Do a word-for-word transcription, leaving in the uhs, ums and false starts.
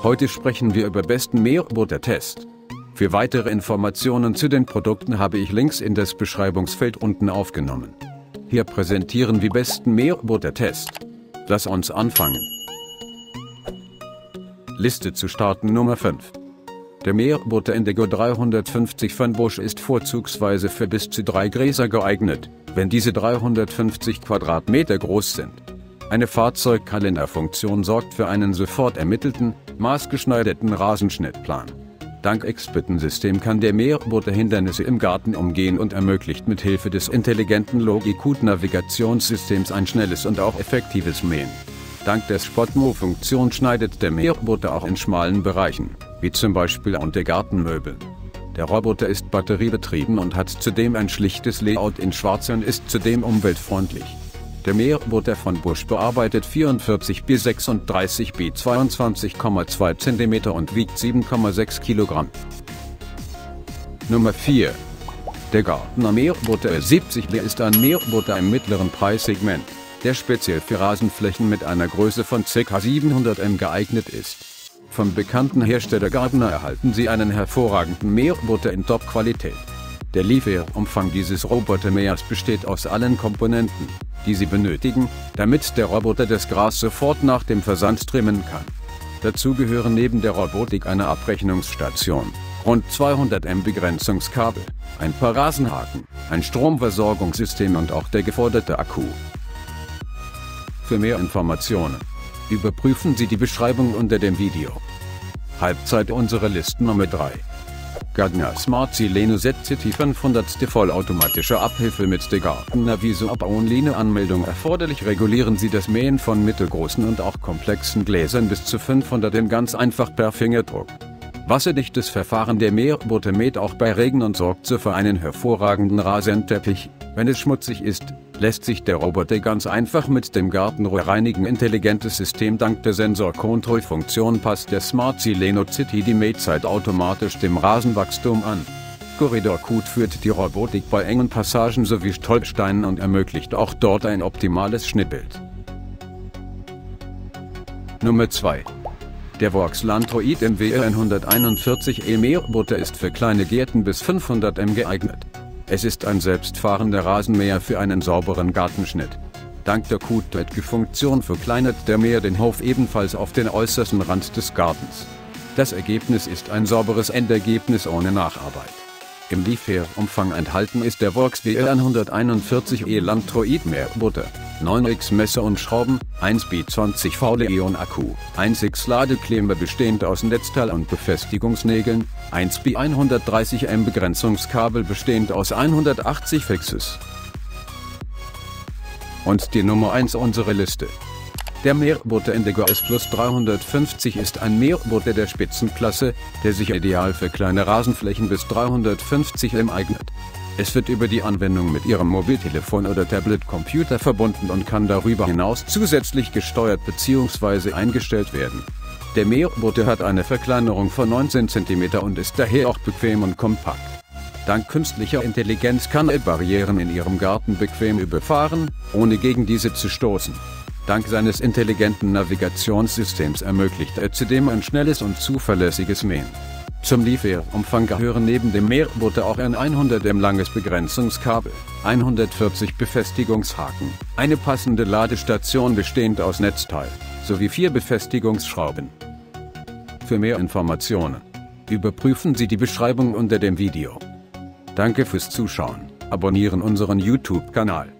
Heute sprechen wir über besten Mähroboter-Test. Für weitere Informationen zu den Produkten habe ich Links in das Beschreibungsfeld unten aufgenommen. Hier präsentieren wir besten Mähroboter-Test. Lass uns anfangen. Liste zu starten Nummer fünf. Der Mähroboter Indigo dreihundertfünfzig von Bosch ist vorzugsweise für bis zu drei Gräser geeignet, wenn diese dreihundertfünfzig Quadratmeter groß sind. Eine Fahrzeugkalenderfunktion sorgt für einen sofort ermittelten, maßgeschneiderten Rasenschnittplan. Dank Expert-System kann der Mähroboter Hindernisse im Garten umgehen und ermöglicht mit Hilfe des intelligenten Logikut-Navigationssystems ein schnelles und auch effektives Mähen. Dank der Spot-Mo-Funktion schneidet der Mähroboter auch in schmalen Bereichen, wie zum Beispiel unter Gartenmöbeln. Der Roboter ist batteriebetrieben und hat zudem ein schlichtes Layout in Schwarz und ist zudem umweltfreundlich. Der Mähroboter von Bosch bearbeitet vierundvierzig bei sechsunddreißig bei zweiundzwanzig Komma zwei Zentimeter und wiegt sieben Komma sechs Kilogramm. Nummer vier. Der Gardner Mähroboter siebzig B ist ein Mähroboter im mittleren Preissegment, der speziell für Rasenflächen mit einer Größe von ca. siebenhundert Meter geeignet ist. Vom bekannten Hersteller Gardner erhalten Sie einen hervorragenden Mähroboter in Top-Qualität. Der Lieferumfang dieses Robotermähers besteht aus allen Komponenten, die Sie benötigen, damit der Roboter das Gras sofort nach dem Versand trimmen kann. Dazu gehören neben der Robotik eine Abrechnungsstation, rund zweihundert Meter Begrenzungskabel, ein paar Rasenhaken, ein Stromversorgungssystem und auch der geforderte Akku. Für mehr Informationen überprüfen Sie die Beschreibung unter dem Video. Halbzeit unserer Liste Nummer drei. Gardner Smart Sileno Z C T fünfhundert vollautomatische Abhilfe mit der Gardner Visual-Online-Anmeldung erforderlich. Regulieren Sie das Mähen von mittelgroßen und auch komplexen Gläsern bis zu fünfhundert Meter ganz einfach per Fingerdruck. Wasserdichtes Verfahren. Der Mähroboter mäht auch bei Regen und sorgt so für einen hervorragenden Rasenteppich. Wenn es schmutzig ist, lässt sich der Roboter ganz einfach mit dem Gartenrohr reinigen. Intelligentes System. Dank der Sensor-Control-Funktion passt der Smart Sileno Z T die Mähzeit automatisch dem Rasenwachstum an. Corridor-Cut führt die Robotik bei engen Passagen sowie Stolpersteinen und ermöglicht auch dort ein optimales Schnittbild. Nummer zwei. Der Works Landroid M W hunderteinundvierzig E Mähroboter ist für kleine Gärten bis fünfhundert Meter geeignet. Es ist ein selbstfahrender Rasenmäher für einen sauberen Gartenschnitt. Dank der Cut-Funktion verkleinert der Mäher den Hof ebenfalls auf den äußersten Rand des Gartens. Das Ergebnis ist ein sauberes Endergebnis ohne Nacharbeit. Im Lieferumfang enthalten ist der Works W hunderteinundvierzig E Landroid Mähroboter, neun X Messer und Schrauben, eins bei zwanzig Volt Ion Akku, eins X Ladeklemmer bestehend aus Netzteil und Befestigungsnägeln, eins bei hundertdreißig Meter Begrenzungskabel bestehend aus hundertachtzig Fixes. Und die Nummer eins unserer Liste. Der Mähroboter Indigo S Plus dreihundertfünfzig ist ein Mähroboter der Spitzenklasse, der sich ideal für kleine Rasenflächen bis dreihundertfünfzig Meter eignet. Es wird über die Anwendung mit Ihrem Mobiltelefon oder Tablet-Computer verbunden und kann darüber hinaus zusätzlich gesteuert bzw. eingestellt werden. Der Mähroboter hat eine Verkleinerung von neunzehn Zentimeter und ist daher auch bequem und kompakt. Dank künstlicher Intelligenz kann er Barrieren in Ihrem Garten bequem überfahren, ohne gegen diese zu stoßen. Dank seines intelligenten Navigationssystems ermöglicht er zudem ein schnelles und zuverlässiges Mähen. Zum Lieferumfang gehören neben dem Mähroboter auch ein hundert Meter langes Begrenzungskabel, hundertvierzig Befestigungshaken, eine passende Ladestation bestehend aus Netzteil, sowie vier Befestigungsschrauben. Für mehr Informationen überprüfen Sie die Beschreibung unter dem Video. Danke fürs Zuschauen, abonnieren unseren YouTube-Kanal.